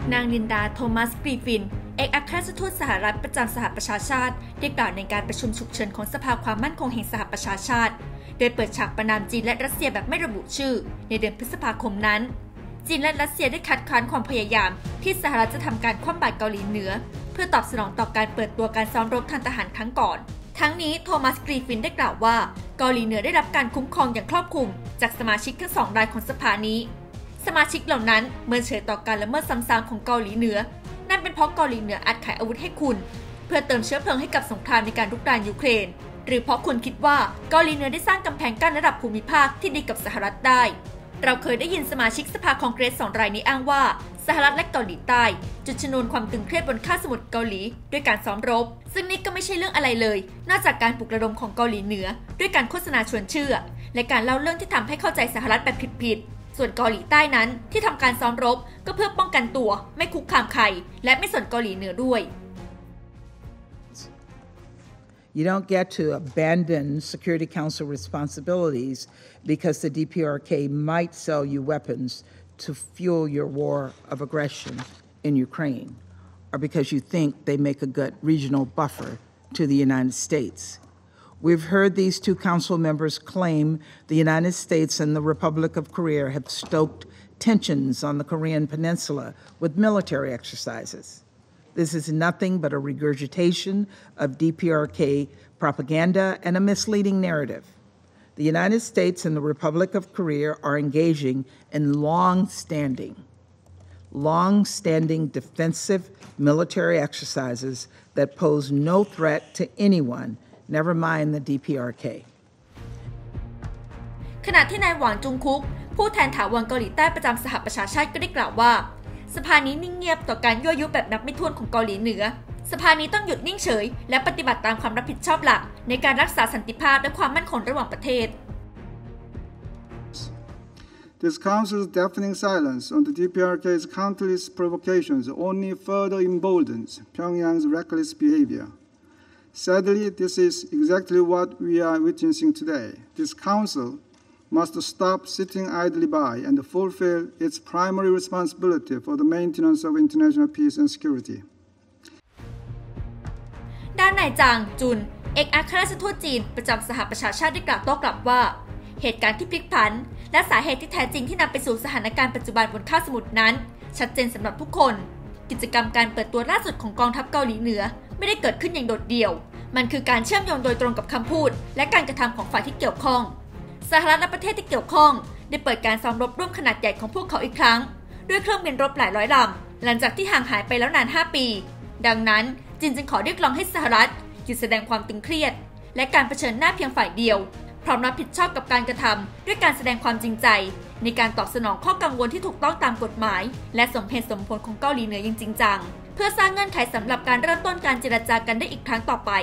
นางลินดาโทมัสกรีฟินเอกอัครราชทูตสหรัฐประจำสหประชาชาติได้กล่าวในการประชุมฉุกเฉินของสภาความมั่นคงแห่งสหประชาชาติโดยเปิดฉากประณามจีนและรัสเซียแบบไม่ระบุชื่อในเดือนพฤษภาคมนั้นจีนและรัสเซียได้คัดค้านความพยายามที่สหรัฐจะทำการคว่ำบาตรเกาหลีเหนือเพื่อตอบสนองต่อการเปิดตัวการซ้อมรบทางทหารครั้งก่อนทั้งนี้โทมัสกรีฟินได้กล่าวว่าเกาหลีเหนือได้รับการคุ้มครองอย่างครอบคลุมจากสมาชิกทั้งสองรายของสภานี้สมาชิกเหล่านั้นเมินเฉยต่อการละเมิดซ้ำๆของเกาหลีเหนือนั่นเป็นเพราะเกาหลีเหนืออาจขายอาวุธให้คุณเพื่อเติมเชื้อเพลิงให้กับสงครามในการรุกรานยูเครนหรือเพราะคุณคิดว่าเกาหลีเหนือได้สร้างกำแพงกั้นระดับภูมิภาคที่ดีกับสหรัฐได้เราเคยได้ยินสมาชิกสภาคองเกรส2 รายนี้อ้างว่าสหรัฐและเกาหลีใต้จุดชนวนความตึงเครียดบนคาบสมุทรเกาหลีด้วยการซ้อมรบซึ่งนี่ก็ไม่ใช่เรื่องอะไรเลยนอกจากการปลุกระดมของเกาหลีเหนือด้วยการโฆษณาชวนเชื่อและการเล่าเรื่องที่ทำให้เข้าใจสหรัฐแบบผิดๆส่วนเกาหลีใต้นั้นที่ทำการซ้อมรบก็เพื่อป้องกันตัวไม่คุกคามใครและไม่สนเกาหลีเหนือด้วย You don't get to abandon Security Council responsibilities because the DPRK might sell you weapons to fuel your war of aggression in Ukraine, or because you think they make a good regional buffer to the United States. We've heard these two council members claim the United States and the Republic of Korea have stoked tensions on the Korean Peninsula with military exercises. This is nothing but a regurgitation of DPRK propaganda and a misleading narrative. The United States and the Republic of Korea are engaging in long-standing defensive military exercises that pose no threat to anyone, never mind the DPRK. ขณะที่นายหวังจุงคุกผู้แทนถาวรเกาหลีใต้ประจำสหประชาชาติก็ได้กล่าวว่าสภานี้นิ่งเงียบต่อการยั่วยุแบบนับไม่ถ้วนของเกาหลีเหนือสภานี้ต้องหยุดนิ่งเฉยและปฏิบัติตามความรับผิดชอบหลักในการรักษาสันติภาพและความมั่นคงระหว่างประเทศ This Council's deafening silence on the DPRK's countless provocations only further emboldens Pyongyang's reckless behavior. Sadly, this is exactly what we are witnessing today. This Council must stop sitting idly by and fulfill its primary responsibility for the maintenance of international peace and security. ด้านนายจางจุนเอกอัครราชทูตจีนประจำสหประชาชาติได้กล่าวโต้กลับว่าเหตุการณ์ที่พลิกผันและสาเหตุที่แท้จริงที่นำไปสู่สถานการณ์ปัจจุบันบนคาบสมุทรนั้นชัดเจนสำหรับทุกคนกิจกรรมการเปิดตัวล่าสุดของกองทัพเกาหลีเหนือไม่ได้เกิดขึ้นอย่างโดดเดี่ยวมันคือการเชื่อมโยงโดยตรงกับคำพูดและการกระทำของฝ่ายที่เกี่ยวข้องสหรัฐและประเทศที่เกี่ยวข้องได้เปิดการซ้อมรบร่วมขนาดใหญ่ของพวกเขาอีกครั้งด้วยเครื่องบินรบหลายร้อยลำหลังจากที่ห่างหายไปแล้วนาน5 ปีดังนั้นจีนจึงขอเรียกร้องให้สหรัฐหยุดแสดงความตึงเครียดและการเผชิญหน้าเพียงฝ่ายเดียวพร้อมรับผิดชอบกับการกระทำด้วยการแสดงความจริงใจในการตอบสนองข้อกังวลที่ถูกต้องตามกฎหมายและสมเหตุสมผลของเกาหลีเหนืออย่างจริงจังเพื่อสร้างเงื่อนไขสำหรับการเริ่มต้นการเจรจากันได้อีกครั้งต่อไป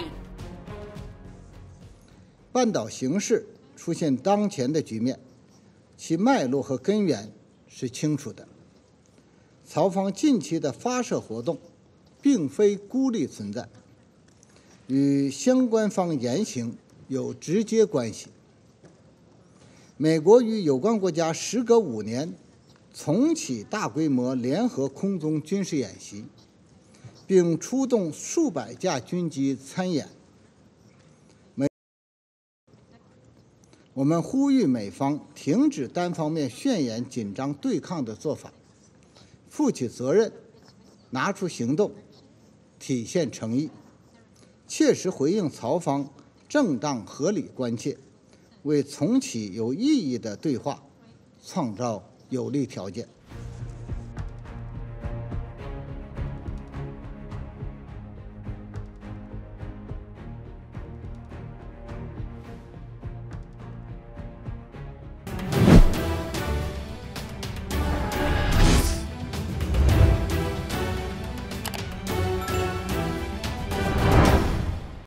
半岛形势出现当前的局面，其脉络和根源是清楚的。曹方近期的发射活动，并非孤立存在，与相关方言行有直接关系。美国与有关国家时隔5年重启大规模联合空中军事演习，并出动数百架军机参演。我们呼吁美方停止单方面宣言紧张对抗的做法，负起责任，拿出行动，体现诚意，切实回应曹方正当合理关切，为重启有意义的对话创造有利条件。